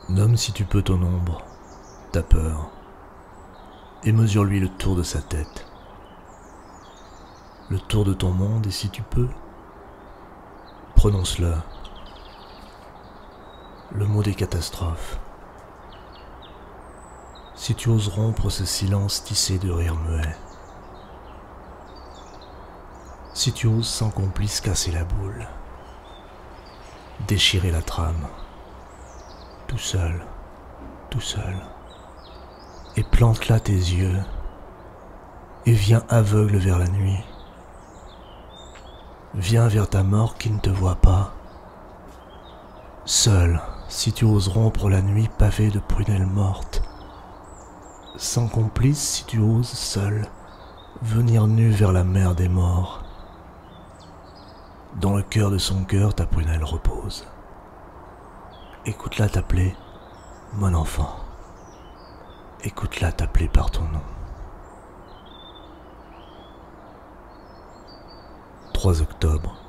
Nomme si tu peux ton ombre, ta peur, et mesure-lui le tour de sa tête, le tour de ton monde, et si tu peux, prononce-le, le mot des catastrophes. Si tu oses rompre ce silence tissé de rires muets, si tu oses sans complice casser la boule, déchirer la trame, tout seul, et plante là tes yeux, et viens aveugle vers la nuit. Viens vers ta mort qui ne te voit pas. Seul, si tu oses rompre la nuit pavée de prunelles mortes. Sans complice, si tu oses, seul, venir nu vers la mer des morts. Dans le cœur de son cœur, ta prunelle repose. Écoute-la t'appeler, mon enfant. Écoute-la t'appeler par ton nom. 3 octobre